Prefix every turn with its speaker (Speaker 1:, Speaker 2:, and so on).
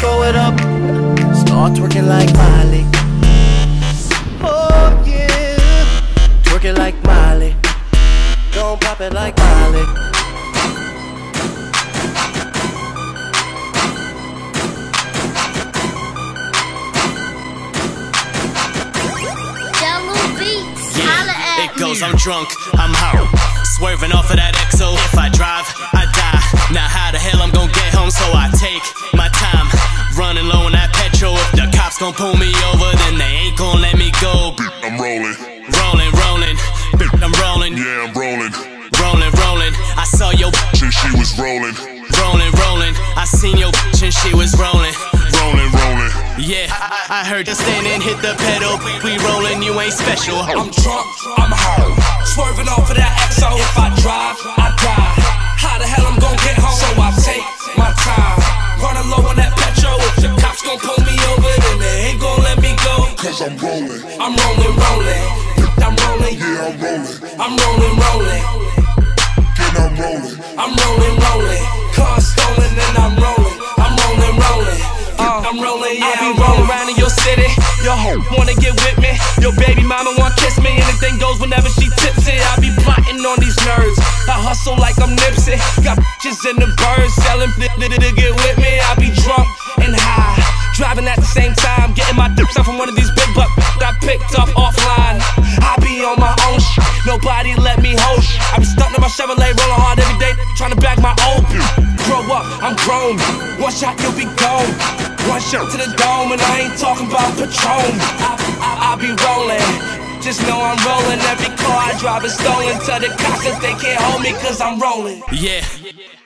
Speaker 1: throw it up, start twerking like Miley. Oh yeah, twerk it like Miley. Don't pop it like Miley.
Speaker 2: It goes, I'm drunk, I'm hot, swerving off of that XO. If I drive, I die. Now how the hell I'm gonna get home? So I take my time, running low on that petrol. If the cops gon' pull me over, then they ain't gon' let me go.
Speaker 3: I'm rolling,
Speaker 2: rolling, I'm rolling.
Speaker 3: yeah, I'm rolling.
Speaker 2: Rolling, I saw your
Speaker 3: Since she was rolling,
Speaker 2: rolling. I seen your and she was rolling. Yeah, I heard you stand and hit the pedal. We rollin', you ain't special.
Speaker 4: I'm drunk, I'm home, swerving off of that XO. If I drive, I die. How the hell I'm gon' get home? So I take my time, running low on that petrol. If the cops gon' pull me over, then they ain't gon' let me go.
Speaker 3: cause I'm rolling.
Speaker 4: I'm rolling, I'm rolling,
Speaker 3: Yeah, I'm rolling.
Speaker 4: I'm rolling,
Speaker 3: Then I'm rolling.
Speaker 4: I'm rolling. Car stolen and I'm rolling, I'm rolling. I'm rolling, yeah, I be rolling around in your city. Your hoe wanna get with me. Your baby mama wanna kiss me. Anything goes whenever she tipsy. I be plotting on these nerves. I hustle like I'm Nipsey. Got bitches in the birds selling to get with me. I be drunk and high, driving at the same time, getting my dips out from one of these big bucks I picked up offline. I be on my own shit, nobody let me hold shit. I be stuck in my Chevrolet, rolling hard every day, trying to back my old grow up, I'm grown. One shot, you'll be gone. One shot to the dome, and I ain't talking about Patron. I be rolling, just know I'm rolling. Every car I drive is stolen. Tell the cops that they can't hold me, cause I'm rolling.
Speaker 2: Yeah.